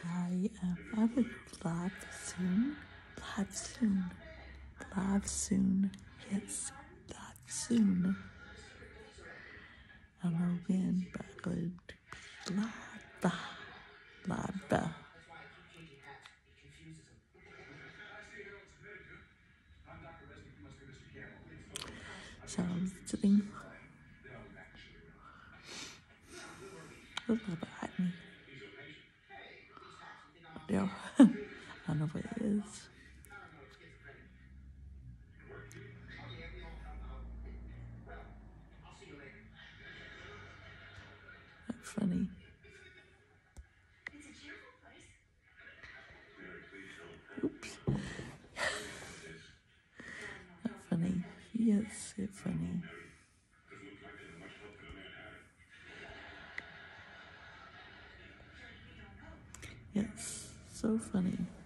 I will live soon. Live soon. Live soon. Yes, live soon. I don't know when, but I'm going to be live. Live. So I was sitting. A little bit acne. Yeah. I don't know what it is. That's funny. Oops. Not funny. Yes, it's funny. Yes, so funny.